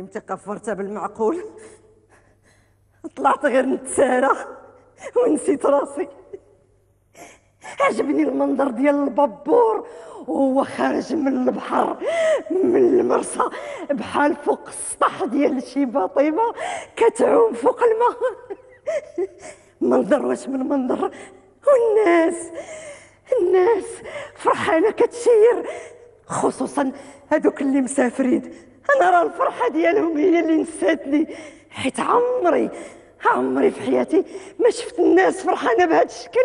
تقفرتها بالمعقول، طلعت غير نتسارى ونسيت راسي. عجبني المنظر ديال البابور وهو خارج من البحر من المرسى بحال فوق السطح ديال شي باطمه كتعوم فوق الماء. منظر واش من منظر، الناس فرحانه كتشير، خصوصا هذوك اللي مسافرين. انا راه الفرحه ديالهم هي اللي نساتني، حيت عمري في حياتي ما شفت الناس فرحانه بهذا الشكل.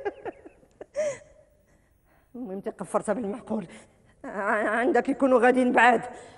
المهم تقفرتها بالمعقول، عندك يكونوا غاديين بعاد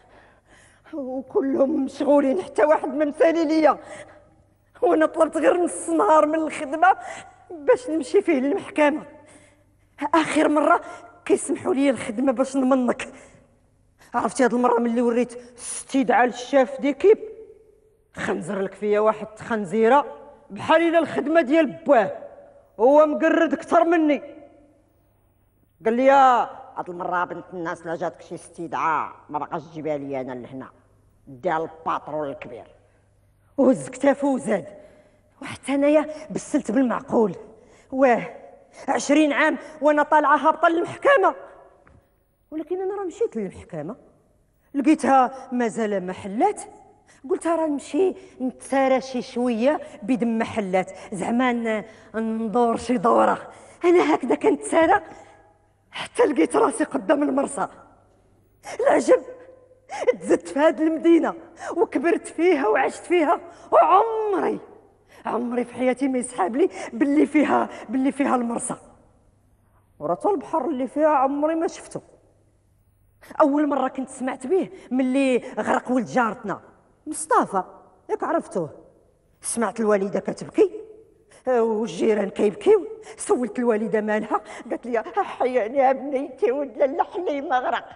وكلهم مشغولين، حتى واحد ما مسالي ليا، وانا طلبت غير نص نهار من الخدمه باش نمشي فيه للمحكمه. اخر مره كيسمحوا لي الخدمه باش نمنك. عرفتي هاد المره ملي وريت استدعاء للشاف ديكيب خنزر لك فيا واحد خنزيره بحال الا الخدمه ديال بواه، هو مقرد اكثر مني. قال لي هاد المره بنت الناس لا جاتك شي استدعاء ما بقاش تجيبها لي انا لهنا، ديال الباترون الكبير. وهز كتافو وزاد، وحتى انايا بسلت بالمعقول. 20 عام وانا طالعه هابطه للمحكمه، ولكن انا راه مشيت للمحكمه لقيتها مازال ما حلات. قلت راه نمشي نتسارى شي شويه بدم محلات، زعما ندور شي دوره. انا هكذا كنتسارى حتى لقيت راسي قدام المرصى. العجب تزدت في هذه المدينه وكبرت فيها وعشت فيها، وعمري في حياتي ما يسحاب لي باللي فيها المرصى. وراه البحر اللي فيها عمري ما شفته. اول مره كنت سمعت به ملي غرق ولد جارتنا مصطفى، ياك عرفتوه. سمعت الوالده كتبكي والجيران كيبكيو، سولت الوالده مالها، قالت لي حياني يا بنيتي ولا الحليم غرق.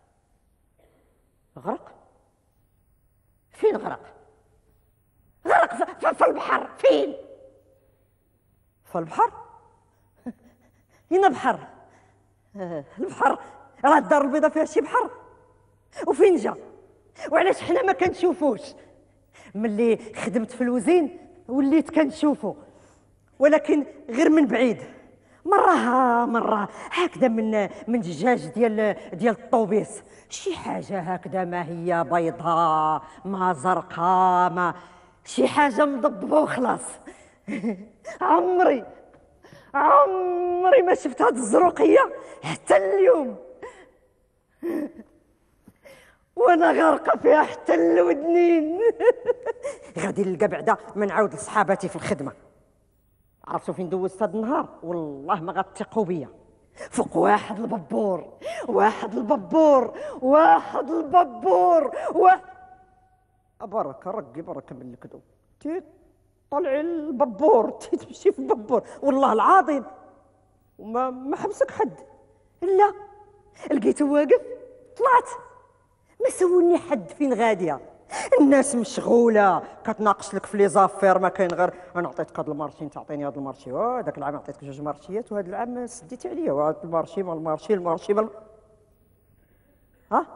غرق؟ فين غرق؟ غرق في البحر. فين؟ في البحر؟ هنا بحر؟ البحر راه الدار البيضاء فيها شي بحر؟ وفين جا؟ وعلاش حنا ما كنشوفوش؟ ملي خدمت في الوزين وليت كنشوفو، ولكن غير من بعيد، مره هكذا من دجاج ديال الطوبيس، شي حاجه هكذا ما هي بيضاء ما زرقاء ما شي حاجه مضببه وخلاص. عمري ما شفت هاد الزروقيه حتى اليوم، وانا غارقه فيها حتى الودنين. غادي نلقى بعدا ما نعاود لصحاباتي في الخدمه. عرفتوا فين دوزت هاد النهار؟ والله ما غتثقوا بيا. فوق واحد البابور بركه رقي بركه من الكذوب، طلعي البابور تمشي في البابور، والله العظيم وما حبسك حد. لا لقيته واقف، طلعت ما سولني حد فين غاديه. الناس مشغوله كتناقش لك في لي زافير، ما كاين غير انا عطيتك هذا المارشي انت عطيني هذا المارشي، هذاك العام عطيتك 2 مارشيات وهذا العام سديتي عليا، وهذا المارشي ما المارشي ها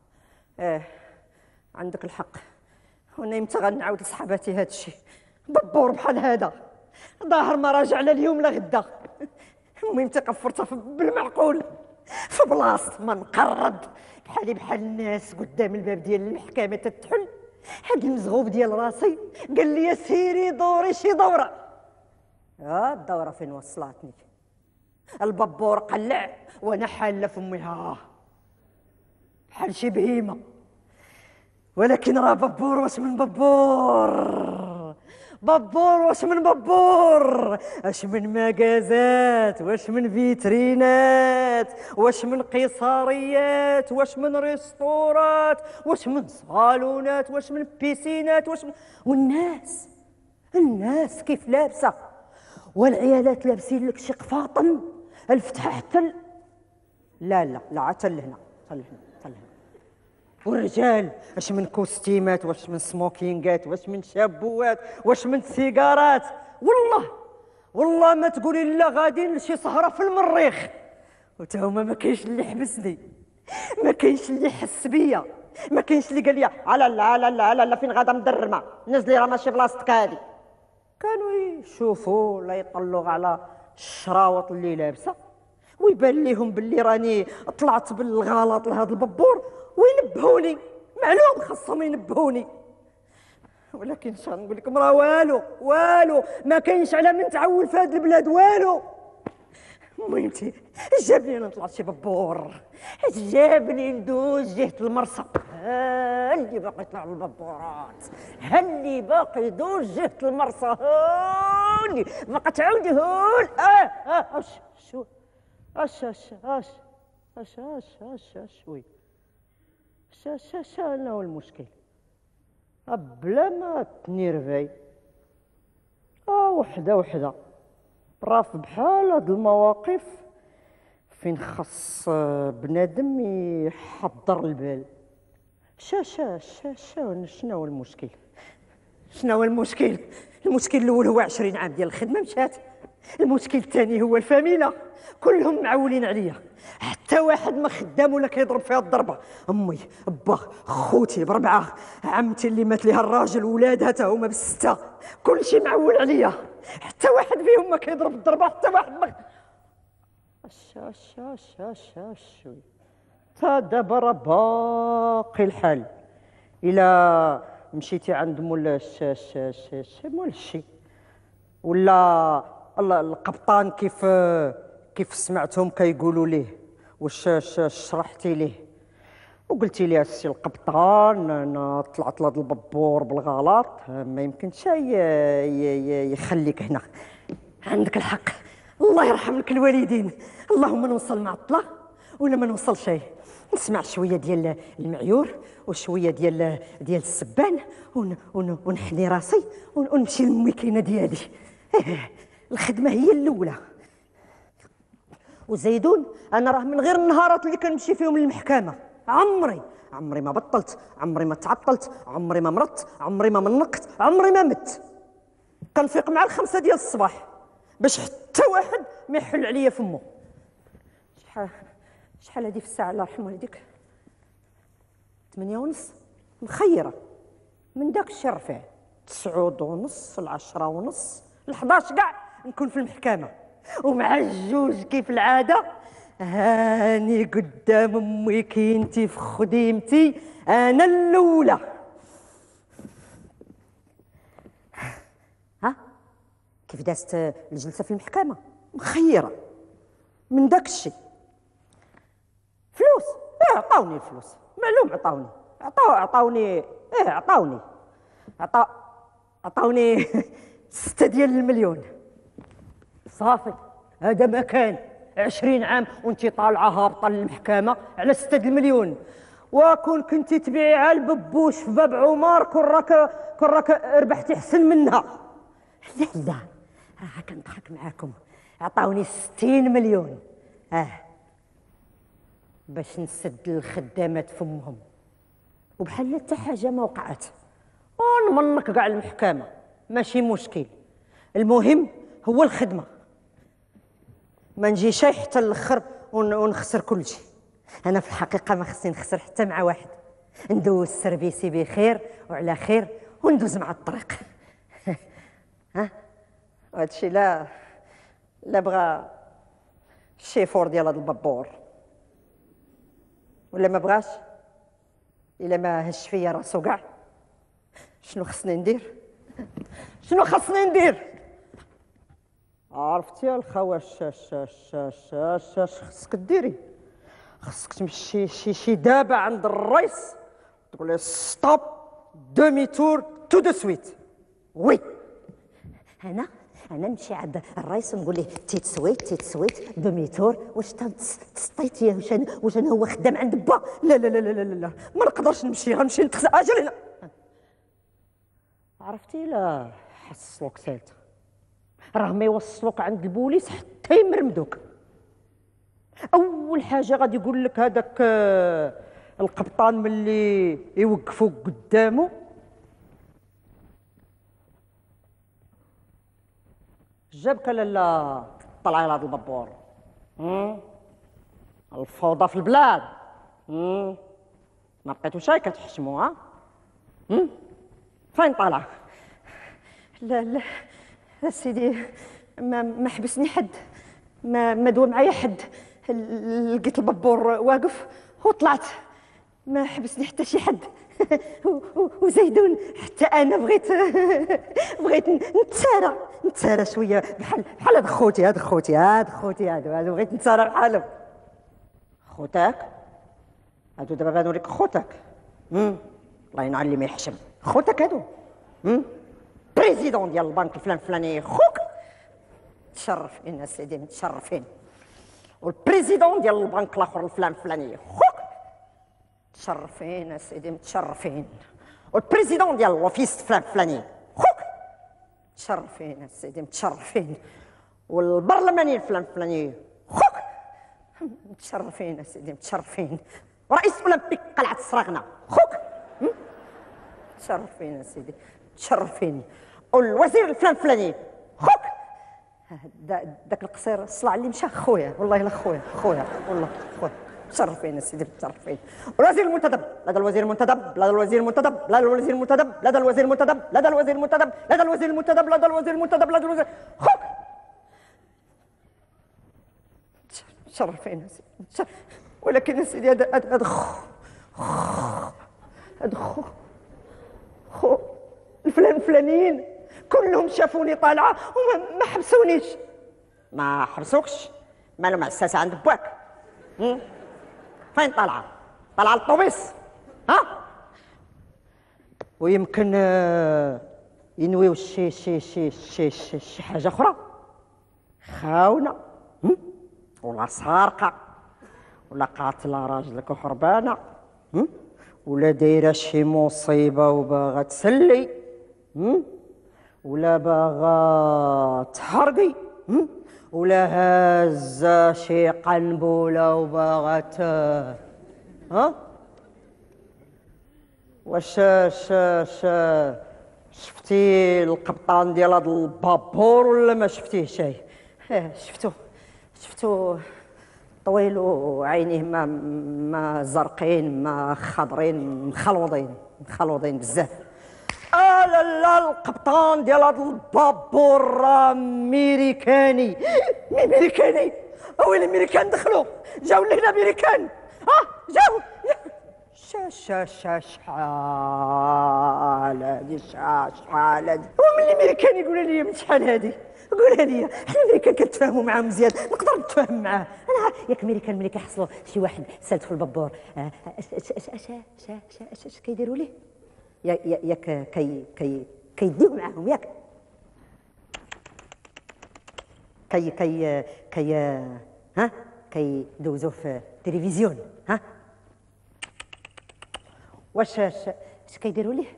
عندك الحق. وانا امتى غنعاود لصحاباتي هذا الشيء؟ دبور بحال هذا ظاهر ما راجع لا اليوم لا غدا. المهم تقفرتها بالمعقول في بلاصه ما نقرد بحالي بحال الناس قدام الباب ديال المحكمه تتحل. هاد المزغوب ديال راسي قال لي سيري دوري شي دوره. الدوره فين وصلتني؟ البابور قلع وانا حاله في امي بحال شي بهيمه. ولكن راه بابور واش من بابور واش من بابور، اش من مجازات، واش من فيترينات، واش من قيصريات، واش من ريستورات، واش من صالونات، واش من بيسينات، واش من والناس كيف لابسه، والعيالات لابسين لك شي قفاطن الفتحه حتى لا حتى لهنا. والرجال واش من كوستيمات، واش من سموكينغات، واش من شابوات، واش من سيجارات. والله ما تقولي لا غاديين لشي سهره في المريخ، وتا هما ما كاينش اللي حبسني. ما كاينش اللي حس بيا، ما كاينش اللي قال لي على لا على لا على لا فين غادا مدرمه نزلي راه ماشي بلاصتك هادي. كانوا يشوفوا ولا يطلوا على الشراوط اللي لابسه ويبان ليهم باللي راني طلعت بالغلط لهذا الببور وينبهوني، معلوم خاصهم ينبهوني. ولكن شنو نقول لكم، راه والو والو ما كاينش على من تعول في هذه البلاد والو. المهم جابني انا طلعت شي ببور، جابني ندوز جهه المرسى. ها اللي باقي يطلع الببورات، ها اللي باقي يدوز جهه المرسى، ها اللي باقي تعاودي هول. اش شو اش اش اش اش اش اش اش وي اش انا هو المشكل بلا ما تنيرفي. وحده وحده راه في بحال هاد المواقف فين خص بنادم يحضر البال. شنو هو المشكل؟ شنو هو المشكل؟ المشكل الاول هو 20 عام ديال الخدمه مشات، المشكل الثاني هو الفاميله كلهم معولين عليا، حتى واحد ما خدام ولا كيضرب فيها الضربه. امي با خوتي بربعه، عمتي اللي مات ليها الراجل، ولادها تا هما بالسته، كلشي معول عليا، حتى واحد فيهم ما كيضرب الضربه، حتى واحد ما شوي. تا دابا راه باقي الحال. الا مشيتي عند مول مول الشي ولا القبطان كيف سمعتهم كيقولوا ليه، واش شرحتي ليه وقلتي لي السي القبطان انا طلعت لهاد الببور بالغلط، ما يمكنش يخليك هنا. عندك الحق، الله يرحم لك الوالدين. اللهم نوصل معطله ولا ما نوصل شيء، نسمع شويه ديال المعيور وشويه ديال السبان ونحني راسي ونمشي للمكينه ديالي. الخدمه هي الاولى. وزيدون انا راه من غير النهارات اللي كنمشي فيهم للمحكمه عمري ما بطلت، عمري ما تعطلت، عمري ما مرضت، عمري ما منقت، عمري ما مت. كنفيق مع 5 ديال الصباح باش حتى واحد ما يحل عليا فمو. شحال هادي في الساعه الله يرحم والديك؟ 8:30 مخيره من داك الشيء رفع 9:30 ل10:30 ل11 كاع نكون في المحكمه، ومع الجوج كيف العاده هاني قدام امي كينتي في خديمتي انا الاولى. كيف دازت الجلسه في المحكمه؟ مخيره من داك الشيء. فلوس عطاوني الفلوس، معلوم عطاوني 6 ديال المليون. صافي هذا ما كان 20 عام وانت طالعه هابطه للمحكمه على 6 المليون، وكون كنتي تبيعيها الببوش في باب عمر كون راك ربحتي احسن منها. لا كنضحك معاكم، عطاوني 60 مليون باش نسد الخدامات فمهم، وبحال حتى حاجه ما وقعت، ونمنك كاع المحكمه ماشي مشكل. المهم هو الخدمه، ما نجيش حتى الاخر ونخسر كل شيء. انا في الحقيقه ما خصني نخسر حتى مع واحد، ندوز سيرفيسي بخير وعلى خير وندوز مع الطريق. هادشي لا بغى الشيفور ديال هاد البابور ولا ما بغاش، الا ما هش فيا راسو كاع. شنو خصني ندير؟ عرفتي يا الخوا خصك ديري؟ خصك تمشي شي دابا عند الرئيس تقول له ستوب دومي تور تو دو سويت. وي انا نمشي عند الرئيس ونقول له تيت سويت دومي تور. واش تسطيتي؟ واش انا هو خدام عند با؟ لا ما نقدرش نمشي، غنمشي نتخسى اجل هنا. عرفتي لا حصلوك سالت، راه ما يوصلوك عند البوليس حتى يمرمدوك. اول حاجه غادي يقول لك هذاك القبطان ملي يوقفوك قدامه جابك لا طلعي لهاد البابور. الفوضى في البلاد ما بقيتوش هاي كتحشموا ها؟ فين طالعه؟ لا لا سيدي، ما حبسني حد، ما دوا معايا حد، لقيت البابور واقف وطلعت، ما حبسني حتى شي حد. وزيدون حتى انا بغيت نتسارى شويه بحال هاد خوتي هادو بغيت نتسارى بحالهم. خوتك هادو دابا غنوريك خوتك. الله ينعل اللي ما يحشم. خوتك هادو بريزيدون ديال البنك الفلاني خوك، متشرفين اسيدي متشرفين. والبريزيدون ديال البنك الاخر الفلاني خوك، متشرفين اسيدي متشرفين. والبريزيدون ديال الوفيس فلاني خوك، متشرفين اسيدي متشرفين. والبرلماني الفلاني خوك، متشرفين اسيدي متشرفين. ورئيس اولمبيك قلعه الصراغنه خوك، متشرفين اسيدي متشرفين. والوزير الفلاني خوك، داك القصير الصلع اللي مشى خويا، والله الا خويا والله خويا، متشرفين اسيدي متشرفين. والوزير المنتدب لدى الوزير المنتدب لدى الوزير المنتدب لدى الوزير المنتدب لدى الوزير المنتدب لدى الوزير المنتدب لدى الوزير المنتدب لدى الوزير المنتدب لدى الوزير خوك، متشرفين اسيدي. ولكن اسيدي هذا خو الفلانيين كلهم شافوني طالعه وما حبسونيش. ما حبسوكش؟ مالو معساسه عند باك؟ فين طالعه للطوبيس ها؟ ويمكن ينويو شي حاجه اخرى، خاونه ولا سارقه ولا قاتله راجلك وحربانه، ولا دايره شي مصيبه وباغا تسلي، ولا باغا تحرقي، ولا هازه شي قنبله وباغا ها؟ واش شفتي القبطان ديال هذا البابور ولا ما شفتيهش؟ شفتو طويل وعينيه ما زرقين ما خضرين مخلوضين بزاف. لا القبطان ديال هذا البابور امريكاني. وين الامريكان دخلوا؟ جاو لهنا امريكان جاو. شحال هادي ومن الامريكان يقول لي من شحال هادي؟ قولها لي، حنا الامريكان كنتفاهموا معاه مزيان، نقدر نتفاهم معاه انا. ياك الامريكان ملي كيحصلوا شي واحد سالت في البابور اش كيديروا ليه؟ ياك كيديو معاهم، ياك كيدوزوا في التلفزيون ها؟ واش اش كيديروا ليه؟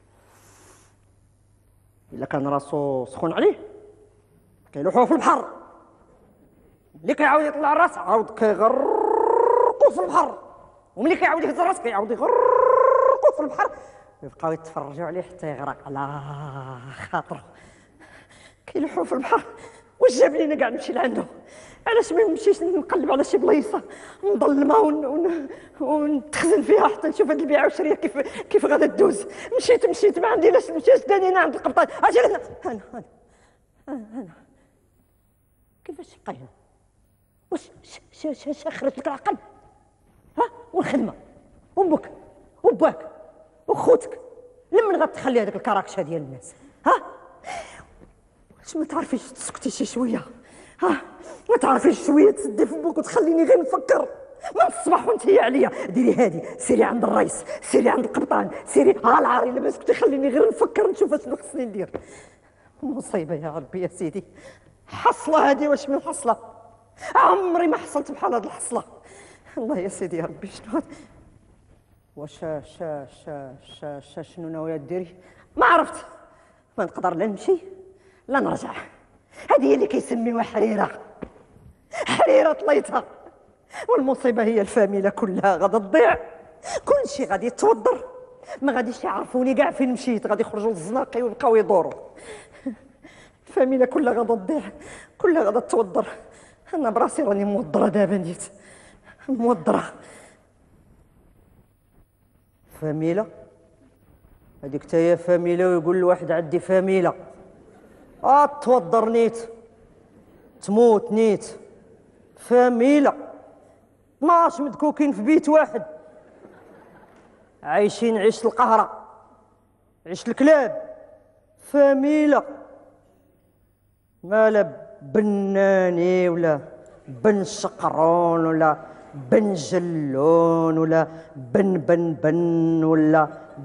الا كان راسو سخون عليه كيلوحوه في البحر، ملي كيعاود يطلع الراس عاود كيغرقوا في البحر، وملي كيعاود يهز الراس كيعاود يغرقوا في البحر، يبقاو يتفرجوا عليه حتى يغرق على خاطره. كيلوحوه في البحر. واش جاب لينا كاع نمشي لعندو؟ علاش ما نمشيش نقلب على شي بلايصه مظلمه ونتخزن فيها حتى نشوف هاد البيعه والشريه كيف غادا تدوز؟ مشيت ما عندي لاش نمشي داني عند القبطان. اجي انا كيفاش تبقى هنا؟ واش خرج لك العقل؟ والخدمه وامك وباك وخوتك لمن غتخلي هذاك الكراكشه ديال الناس؟ واش ما تعرفيش تسكتي شي شويه؟ ما تعرفيش شويه تسدي في بوك وتخليني غير نفكر؟ من الصباح وانت هي عليا ديري هادي، سيري عند الرئيس، سيري عند القبطان، سيري العار الا ما سكتي خليني غير نفكر نشوف شنو خصني ندير. مصيبه يا ربي يا سيدي. حصله هادي واش من حصله؟ عمري ما حصلت بحال هاد الحصله. الله يا سيدي يا ربي شنو هاد؟ واش شنو ناويه ديري؟ ما عرفت، ما نقدر لا نمشي لا نرجع. هذه هي اللي كيسميوها حريره طليتها. والمصيبه هي الفاميله كلها غادا تضيع، كل شيء غادي يتوضر، ما غاديش يعرفوني كاع فين مشيت، غادي يخرجوا للزناقي ويبقاو يدوروا. الفاميله كلها غادا تضيع، كلها غادا توضر. انا براسي راني موضره دابا، نيت موضره. فاميله؟ هذيك تا هي فاميله ويقول لواحد عندي فاميله. توضر نيت تموت نيت. فاميله 12 مدكوكين في بيت واحد عايشين عيش القهرة، عيش الكلاب. فاميله مالا بناني ولا بن شقرون ولا بن جلون ولا بن ولا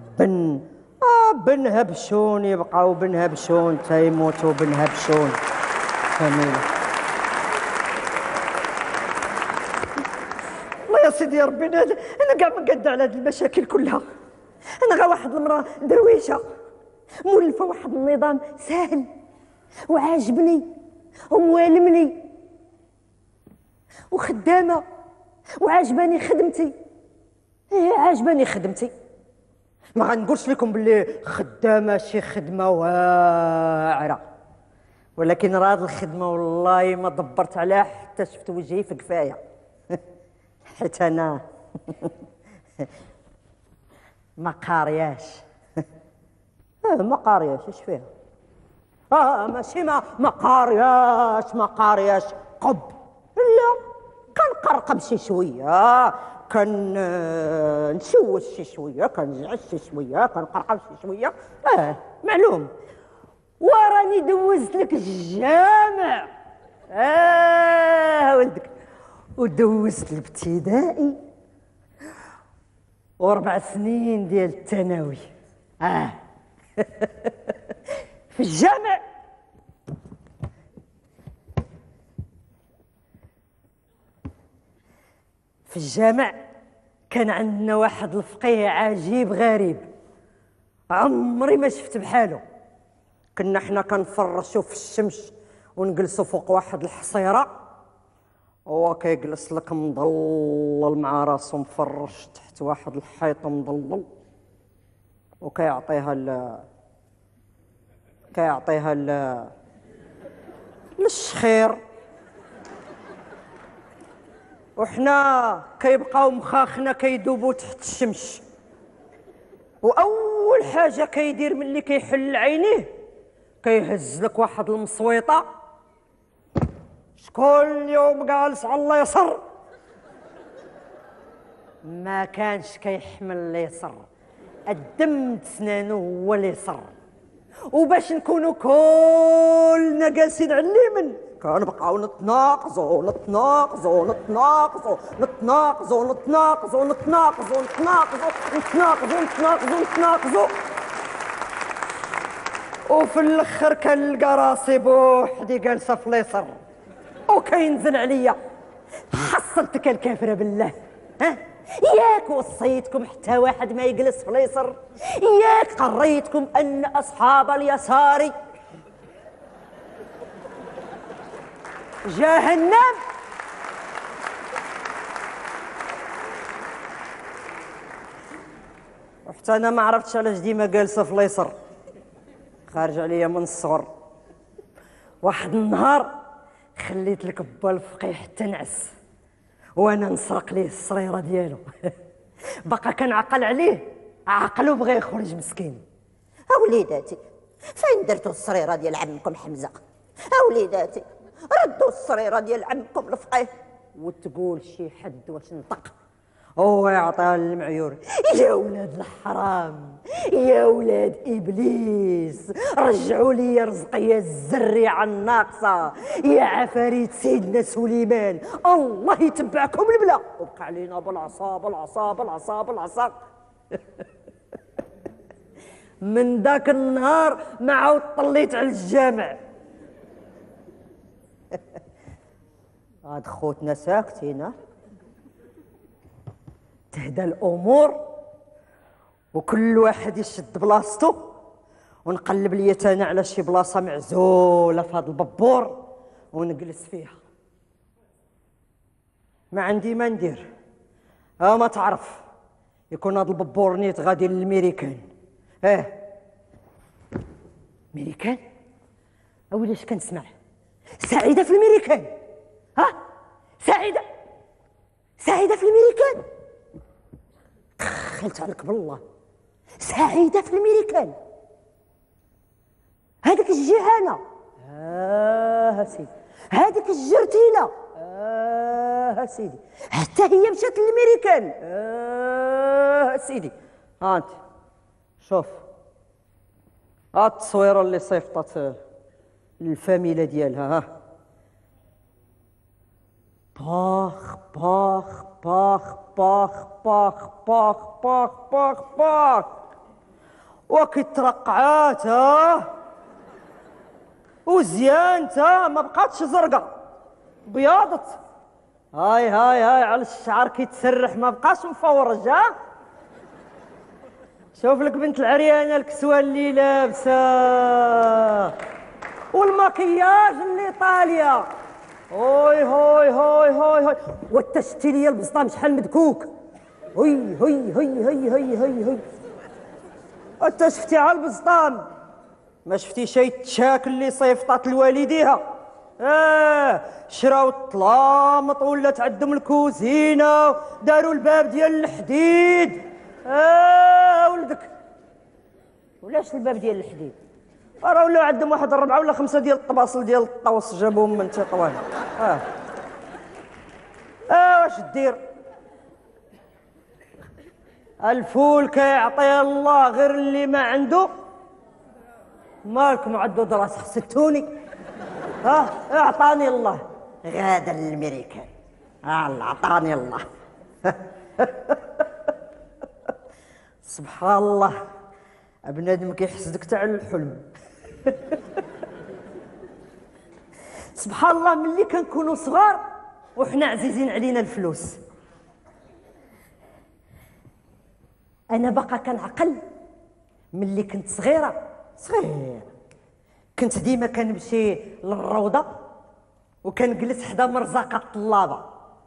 بن هبشون. يبقاو بن هبشون تيموتوا بن هبشون. فاميله. الله يا سيدي يا ربي، انا كاع مقد على هاد المشاكل كلها. انا غا واحد المراه درويشه مولفه واحد النظام ساهل وعاجبني وموالمني وخدامه وعاجباني خدمتي. عاجباني خدمتي. ما غنقولش لكم باللي خدامه شي خدمه واعره، ولكن راه هاد الخدمه والله ما دبرت عليها حتى شفت وجهي في كفايه. حيت انا ما قارياش. ما قارياش اش فيها؟ ماشي ما قارياش قب، لا كنقرقب شي شويه، نشوش شي شويه، كنزعج شي شويه، كنقرقب شي شويه. معلوم. وراني دوزت لك الجامع. ولدك. ودوزت الابتدائي و4 سنين ديال الثانوي. في الجامع كان عندنا واحد الفقيه عجيب غريب، عمري ما شفت بحاله. كنا حنا كنفرشوا في الشمس ونجلسوا فوق واحد الحصيره، هو كيجلس لك مضلل مع راسو مفرش تحت واحد الحيط مضلل، وكيعطيها للشخير، وحنا كيبقاو مخاخنا كيدوبوا تحت الشمس. واول حاجه كيدير ملي كيحل عينيه كيهز لك واحد المصويطه. شكون اليوم جالس على اليسر؟ ما كانش كيحمل اليسر، الدم سنانو هو اليسر. وباش نكونوا كلنا جالسين على اليمين كنبقاو نتناقصوا وفي الاخر كنلقى راسي بوحدي جالسه في اليسر وكينزل عليا. حصلتك الكافره بالله. ياك وصيتكم حتى واحد ما يجلس في اليسر؟ ياك قريتكم ان اصحاب اليسار جهنم؟ وحتى انا ما عرفتش علاش ديما جالسه في اليسر، خارج عليا من الصغر. واحد النهار خليت لك با الفقيه حتى نعس وانا نسرق ليه الصريره ديالو. بقى كنعقل عليه، عقلو بغى يخرج مسكين. وليداتي فين درتو الصريره ديال عمكم حمزه؟ وليداتي ردوا الصريره ديال عمكم الفقيه. وتقول شي حد واش نطق هو يعطيها للمعيور. يا ولاد الحرام، يا ولاد ابليس، رجعوا لي رزقي الزريعه الناقصه، يا عفاريت سيدنا سليمان، الله يتبعكم البلا. وبقى علينا بالعصا. من ذاك النهار ما عاود طليت على الجامع. هاد خوتنا ساكتين، تهدى الامور وكل واحد يشد بلاصتو، ونقلب لي انا على شي بلاصه معزوله في هذا الببور ونجلس فيها. ما عندي ما ندير. ما تعرف يكون هذا الببور نيت غادي للميريكان. ميريكان؟ اولاش كنسمع سعيده في الميريكان. سعيده في الميريكان. خلت عليك بالله سعيده في الميريكان هذيك الجهانه سيدي هذيك الجرتيله سيدي حتى هي مشات للميريكان سيدي. ها انت شوف ها التصويره اللي صيفطت للفاميله ديالها. ها باخ باخ باخ باخ باخ باخ باخ باخ باخ وكترقعات وزيانت ما بقاتش زرقاء بياضت. هاي على الشعر كيتسرح ما بقاش مفورج. شوف لك بنت العريانه الكسوه اللي لابسه والمكياج اللي طاليه. هوي هوي هوي هوي هوي وانت شتي ليا البسطام شحال مدكوك. هوي هوي هوي هوي هوي هوي هوي انت شفتي على البسطام ما شفتي شي تشاك اللي صيفطات لوالديها. شراو الطلامط ولات عندهم الكوزينه داروا الباب ديال الحديد. ولدك ولاش الباب ديال الحديد راه ولاو عندهم واحد 4 ولا 5 ديال الطباصل ديال الطوس جابوهم من تطوان. واش دير الفول كيعطيه الله غير اللي ما عنده. مالكم عدو دراس حسدتوني. اعطاني الله غادا للميريكان. الله عطاني الله. سبحان الله بنادم كيحسدك تاع الحلم. سبحان الله ملي كنكونوا صغار وحنا عزيزين علينا الفلوس. انا باقا كنعقل ملي كنت صغيره كنت ديما كنمشي للروضه وكنجلس حدا مرزقه الطلابه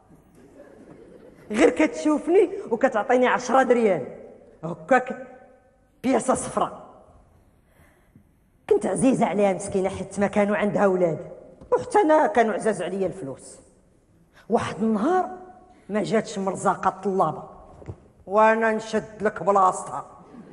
غير كتشوفني وكتعطيني 10 ريال هكاك بياسه صفراء. كنت عزيزه عليها مسكينه حيت ما كانوا عندها ولاد وحتى انا كانوا عزاز عليا الفلوس. واحد النهار ما جاتش مرزقه الطلابه وانا نشد لك بلاصتها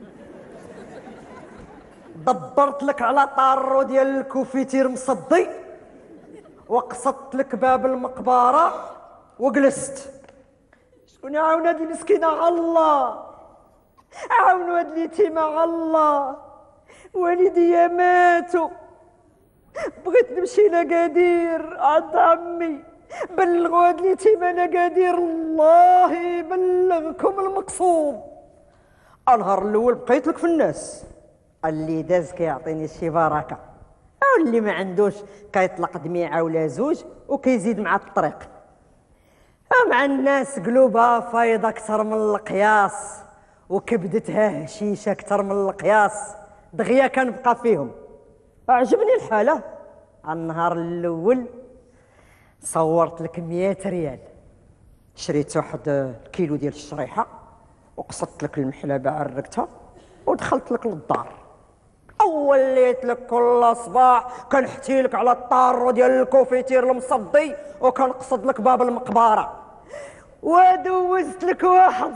دبرت لك على طارو ديال الكوفيتير مصدي وقصدت لك باب المقبره وجلست. شكون يعاون هذه المسكينه على الله عاونوا هاد اليتيمه على الله والديا ماتوا بغيت نمشي لأكادير عند عمي بلغوا هاد اليتيمه لأكادير الله يبلغكم المقصود. النهار الاول بقيت لك في الناس اللي داز كيعطيني شي بركه واللي ما عندوش كيطلق دميعه ولا زوج وكيزيد مع الطريق. مع الناس قلوبها فايضه اكثر من القياس وكبدتها هشيشه اكثر من القياس دغيا كنبقى فيهم. عجبني الحاله. النهار الاول صورت لك 100 ريال شريت واحد كيلو ديال الشريحه وقصدت لك المحلبه عرقتها ودخلت لك للدار. وليت لك كل صباح كنحتي لك على الطارو ديال الكوفيتير المصدي وكنقصد لك باب المقبره. ودوزت لك واحد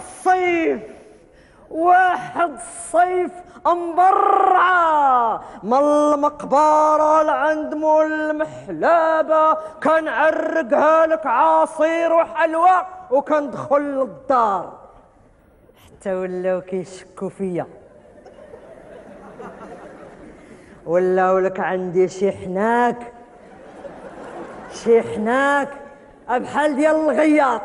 الصيف مبرعه من المقبره لعند مول المحلابه كنعرقها لك عصير وحلوى وكندخل للدار حتى ولاو كيشكوا فيا. ولاو لك عندي شي حناك بحال ديال الغياط.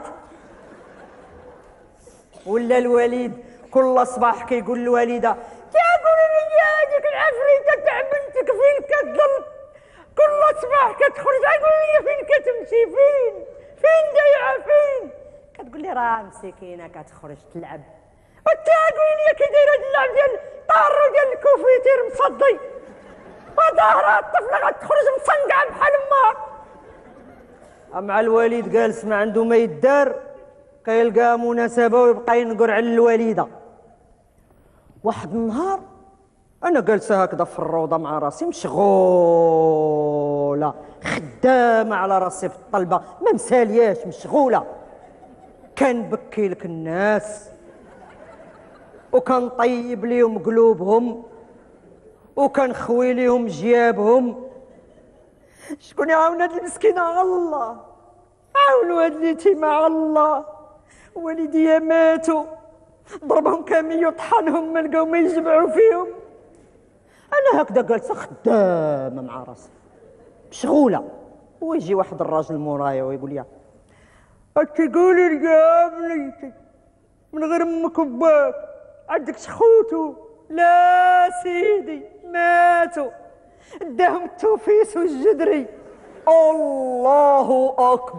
ولا الوالد كل صباح كيقول للوالده قولي لي هذيك العفريته تاع بنتك فين كتضل كل صباح كتخرج قولي لي فين كتمشي فين دايعه فين. كتقول لي راه مسكينه كتخرج تلعب. وانت قولي لي كي دايره هاد اللعب ديال الطارو ديال الكوفيتير مصدي وظاهرها الطفله غتخرج مصنقعه بحال امها. مع الوالد جالس ما عنده ما يدار كيلقى مناسبه ويبقى ينقر على الوالده. واحد النهار انا جالسه هكذا في الروضه مع راسي مشغوله خدامه على راسي في الطلبه ما مسالياش مشغوله كنبكي لك الناس وكنطيب ليهم قلوبهم وكنخوي ليهم جيابهم. شكون يعاون هاد المسكينه؟ على الله. عاونوا هاد اليتيمه على الله. والديا ماتوا، ضربهم كامل وطحنهم، ما لقاو ما يجمعوا فيهم. انا هكذا جالسه خدامه مع راسي مشغوله، ويجي واحد الراجل مورايا ويقول لي تقولي لي يا بنيتي من غير امك وباك عندك خوتو؟ لا سيدي ماتوا، اداهم التوفيس والجدري. الله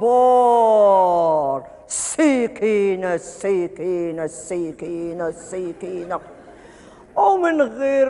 اكبر، السكينه السكينه السكينه السكينه. ومن غير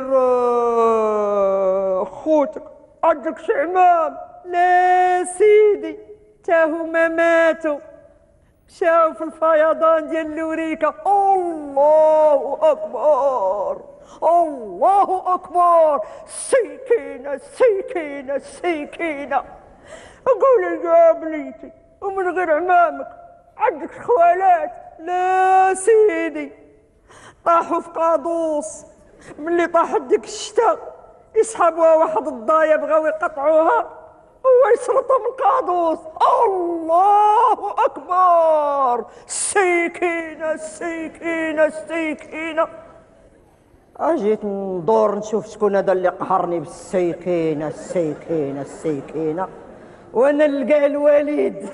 خوتك عندك شعمام؟ لا سيدي تاهما ماتوا، مشاو في الفيضان ديال الوريكه. الله اكبر الله اكبر، السكينه السكينه السكينه. قولي يا بنيتي ومن غير عمامك عندك خوالات؟ لا سيدي طاحوا في قادوس، ملي طاحت ديك الشتا يسحبوها واحد الضايه بغاو يقطعوها هو يسرطوا من قادوس. الله اكبر، السكينه السكينه السكينه. اجيت ندور نشوف شكون هذا اللي قهرني بالسكينه السكينه السكينه، وانا نلقاه الوليد.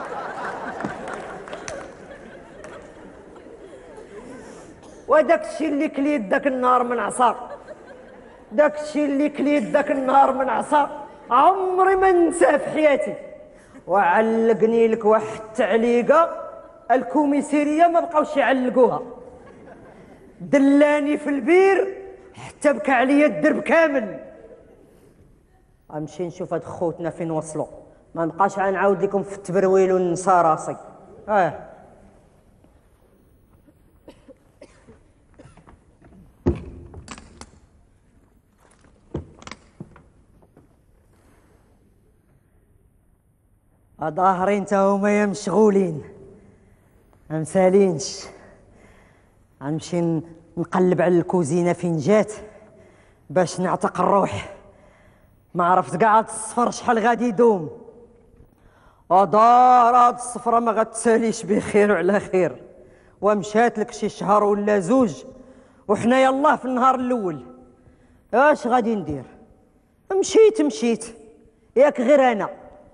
وداك الشيء اللي كليت داك النهار من عصا، داك الشيء اللي كليت داك النهار من عصا عمري ما ننساه في حياتي. وعلقني لك واحد التعليقه الكوميسيريه ما بقاوش يعلقوها. دلاني في البير حتى بكى عليا الدرب كامل. غنمشي نشوف هاد خوتنا فين وصلوا، ما نبقاش غنعاود لكم في التبرويل وننسى راسي. ظاهرين تا هما مشغولين ما مسالينش. غنمشي نقلب على الكوزينه فين جات باش نعتق الروح. ما عرفت كاع هاد الصفر شحال غادي يدوم. دار هاد الصفرة ما غتساليش بخير وعلى خير، ومشات لك شي شهر ولا زوج وحنا يلاه في النهار الاول. اش غادي ندير؟ مشيت ياك غير انا،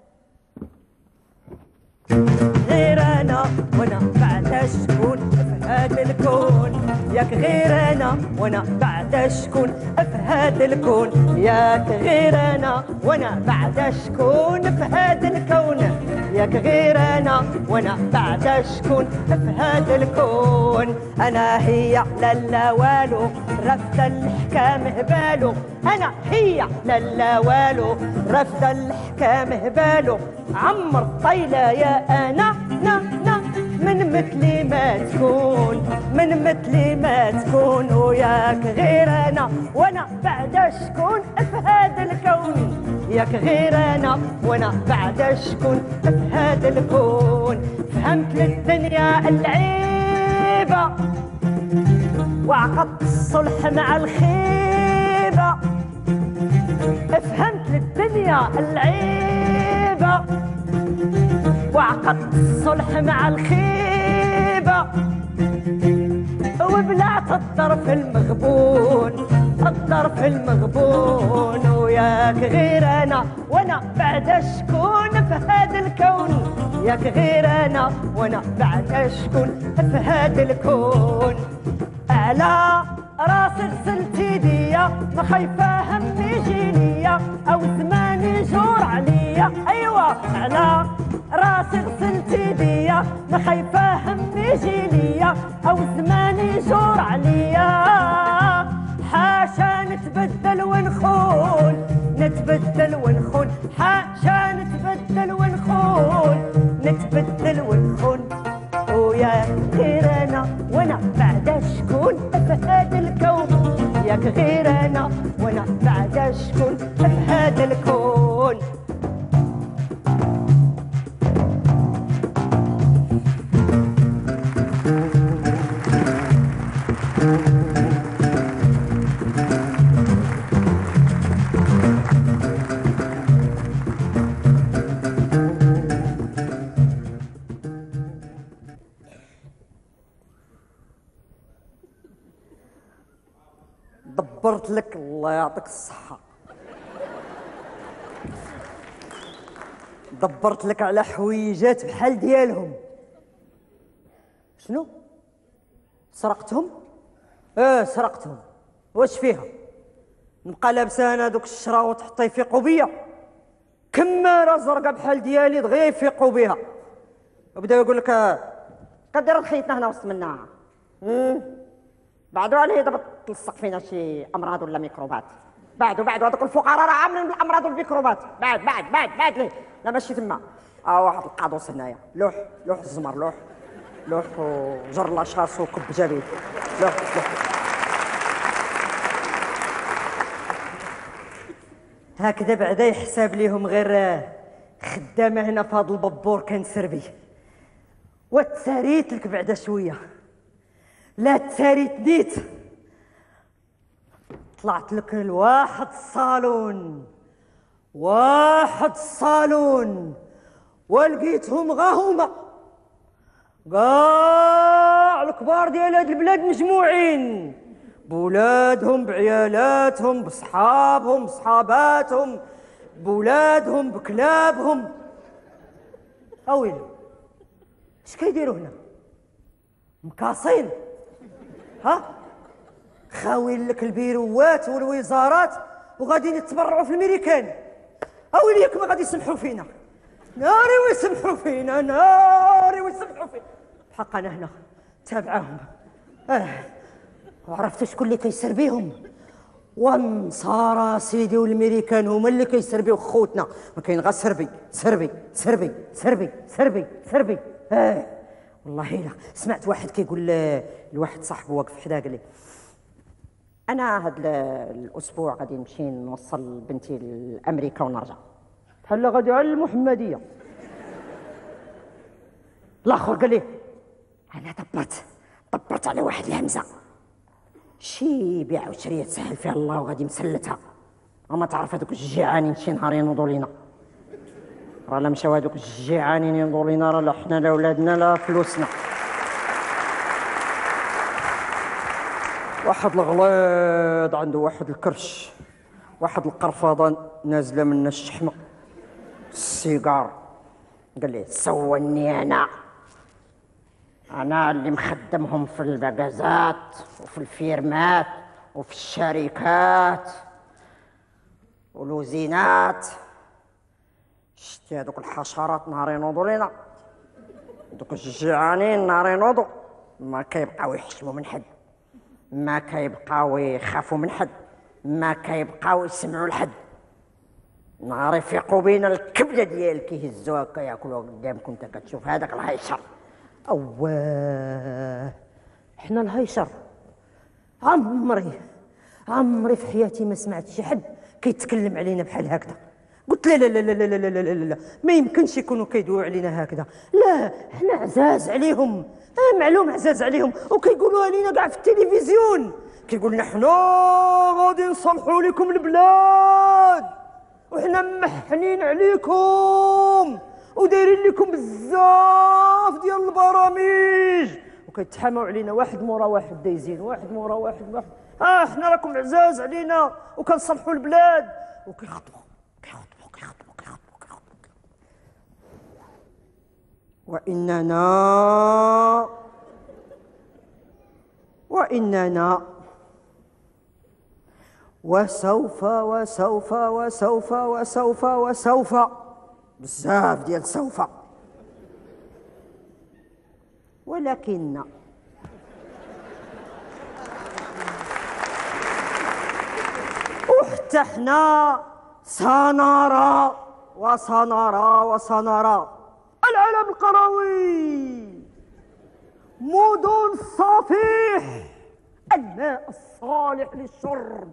غير انا وانا بعد شكون في هذا الكون. ياك غير انا وانا بعد شكون في هذا الكون. ياك غير انا وانا بعد شكون في هذا الكون. ياك غير انا وانا بعد شكون في هذا الكون. انا هي لا والو رفض الحكام هبالو. انا هي لا والو رفض الحكام هبالو. عمر الطيله يا انا من مثلي ما تكون، من مثلي ما تكون. وياك غير انا وانا بعد شكون في هذا الكون. ياك غير انا وانا بعد شكون في هذا الكون. فهمت للدنيا العيبه وعقدت الصلح مع الخيبه. فهمت للدنيا العيبه وعقدت الصلح مع الخيبة. وبلعت الطرف المغبون، الطرف المغبون. وياك غير انا وانا بعد شكون في هذا الكون. ياك غير انا وانا بعد شكون في هذا الكون. على راسي غسلت يديا ما خايفه هم يجي ليا او زمان يجور عليا. ايوا على راسي غسلت يديا ما خايفه هم يجي ليا او زمان يجور عليا. حاشا نتبدل ونخون، نتبدل ونخون. حاشا نتبدل ونخون، نتبدل ونخون. وياك غير انا وانا بعد شكون في هذا الكون. ياك غير انا وانا بعد شكون في هذا الكون. دبرت لك الله يعطيك الصحة، دبرت لك على حويجات بحال ديالهم. شنو؟ سرقتهم؟ سرقتهم. واش فيها؟ نبقى لابسه انا دوك الشراوط حتى يفيقوا بيا؟ كماره زرقاء بحال ديالي دغيا يفيقوا بها. وبداو يقول لك كدير خيتنا هنا وسط منا. بعدوا عليه دابا تلصق فينا شي امراض ولا ميكروبات. بعدوا هذوك الفقراء راه عاملين بالامراض والميكروبات. بعد ليه. لا ماشي تما. واحد القادوس هنايا، لوح الزمر، لوح وجر لاشاص وكب جبيد. لوح. هكذا بعدا يحسب ليهم غير خدامه هنا في هذا البابور كنسربي. وتساريت لك بعدا شويه، لا تساريت نيت. طلعت لك لواحد الصالون ولقيتهم غا هما كاع الكبار ديال هاد البلاد مجموعين، بولادهم بعيالاتهم بصحابهم بصحاباتهم بولادهم بكلابهم. اويلي اش كيديروا هنا؟ مكاصين؟ خاوين لك البيروات والوزارات وغاديين يتبرعوا في الميريكان. اويلي ياك ما غادي يسمحوا فينا، ناري ويسمحوا فينا، بحق انا هنا تابعاهم. وعرفتوا شكون اللي كيسر بيهم؟ والنصارى سيدي والميريكان هما اللي كيسربيو خوتنا. ما كاين غير سربي. والله لا سمعت واحد كيقول لواحد صاحبه واقف حداه قال لي انا هاد الاسبوع غادي نمشي نوصل بنتي لامريكا ونرجع. بحال غادي على المحمديه. الاخر قال لي انا دبرت على واحد الهمزه، شي بيع وشريه تسهل فيها الله وغادي مسلتها. وما تعرف هذوك الجيعانين شي نهار ينوضوا لينا. راه لا مشاو هذوك الجيعانين ينوضوا لينا راه لا حنا لا ولادنا لا فلوسنا. واحد الغليظ عنده واحد الكرش، واحد القرفاضه نازله من الشحمه، السيجار. قال لي سوني انا اللي مخدمهم في الباكازات وفي الفيرمات وفي الشركات والوزينات. شتي هذوك الحشرات نهار ينوضوا لينا، دوك الجيعانين نهار ينوضوا ما كيبقاو يحشموا من حد، ما كيبقاو يخافوا من حد، ما كيبقاو يسمعوا لحد. نهار يفيقوا بينا الكبده ديال كيهزوها كياكلوها قدامكم انت كتشوف هذاك الهيشر. حنا الهيشر عمري في حياتي ما سمعت شي حد كيتكلم علينا بحال هكذا. قلت لا لا لا لا لا لا لا لا، ما يمكنش يكونوا كيدويو علينا هكذا. لا حنا عزاز عليهم، معلوم عزاز عليهم، وكيقولوها لينا كاع في التلفزيون. كيقول حنا غادي نصلحوا لكم البلاد وحنا محنين عليكم ودايرين لكم بزاف ديال البرامج، وكيتحاموا علينا واحد مورا واحد دايزين واحد مورا واحد. حنا راكم عزاز علينا وكنصلحوا البلاد. وكيخطبوا وإننا وسوف بزاف ديال سوف، ولكن وحتى حنا سنرى العالم القروي، مدن الصفيح، الماء الصالح للشرب،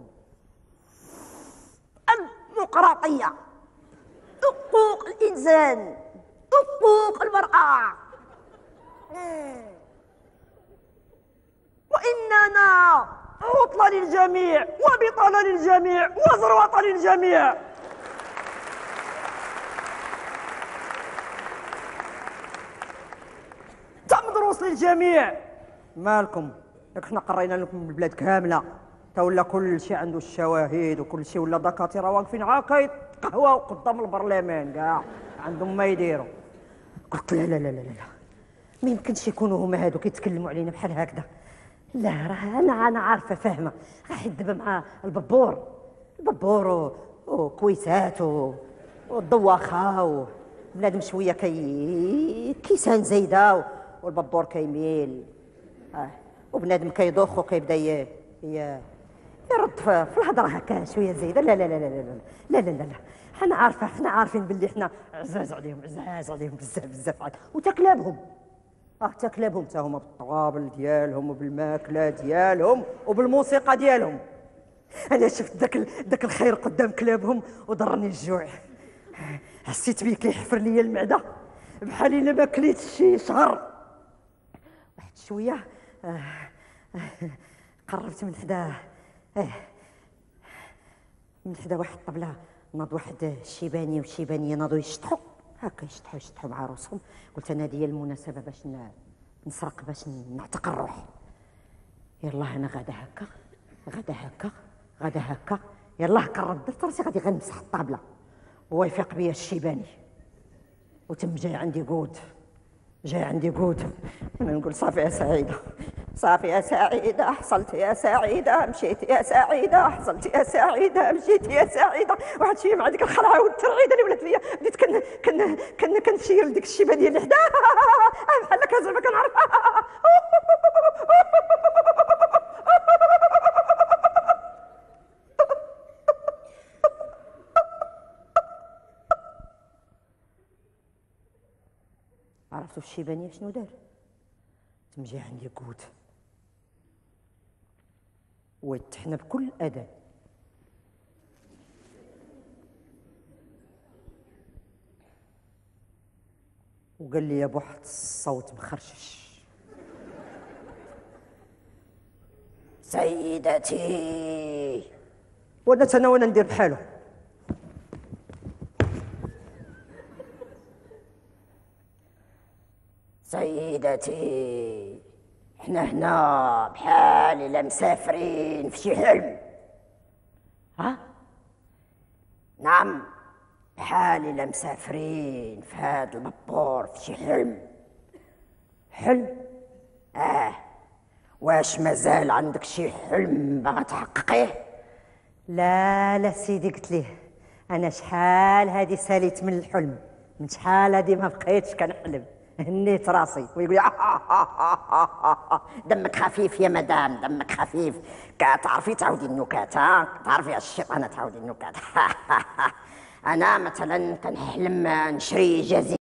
الديمقراطية، حقوق الإنسان، حقوق المرأة. وإننا عطلة للجميع وبطالة للجميع وزروطة للجميع. مدروس للجميع. مالكم؟ ياك حنا قرينا لكم البلاد كامله، تا ولا كل شيء عنده الشواهد وكل شيء، ولا دكاتره واقفين عاكا يتقهواو قدام البرلمان كاع عندهم ما يديروا. قلت لا لا لا لا لا، ما يمكنش يكونوا هما هادو كيتكلموا علينا بحال هكذا. لا راه انا عارفه فاهمه، راه حيت دابا مع البابور وكويسات والضواخه بنادم شويه كيسان زايده والبابور كيميل، وبنادم كيضخ وكيبدا يرد في الهضره هكا شويه زايده. لا لا لا لا لا لا لا لا لا، حنا عارفين باللي حنا عزاز عليهم بزاف بزاف، وتكلابهم تكلابهم حتى هما بالطوابل ديالهم وبالماكله ديالهم وبالموسيقى ديالهم. انا شفت داك الخير قدام كلابهم وضرني الجوع، حسيت بيه كيحفر ليا المعده بحال الا ما كليتش شي شهر. واحد شويه قربت من حدا واحد الطبله، ناض واحد الشيباني والشيبانيه ناضوا يشطحوا هكا، يشطحوا مع روسهم. قلت انا هذه المناسبه باش نسرق، باش نعتق الروح. يلا انا غدا هكا يلا قرب درت راسي غادي غنمسح الطابله، هو يفيق بيا الشيباني وتم جاي عندي قود. انا نقول صافي يا سعيده حصلت يا سعيده، مشيت يا سعيده حصلت يا سعيده، مشيت يا سعيده. واحد شويه مع ديك الخلعه والترعيده اللي ولات ليا، بديت كنشير لديك الشيبانيه اللي حداه بحال هكا زعما كنعرف. عرفتوا الشيبانيه شنو دار؟ تمجي عندي قوت ويتحنا بكل أدب، وقال لي بواحد الصوت مخرشش: سيدتي. وانا ندير بحاله. سيدتي احنا هنا بحال الا مسافرين في شي حلم. نعم، بحال الا مسافرين في هاد البابور في شي حلم. واش مازال عندك شي حلم باغا تحققيه؟ لا سيدي، قلت ليه انا شحال هادي ساليت من الحلم، من شحال هادي ما بقيتش كنحلم، هنيت راسي. ويقول لي دمك خفيف يا مدام، دمك خفيف، كتعرفي تعاودي النكات، تعرفي الشيطانه تعاودي النكات. انا مثلا كنحلم نشري جزيره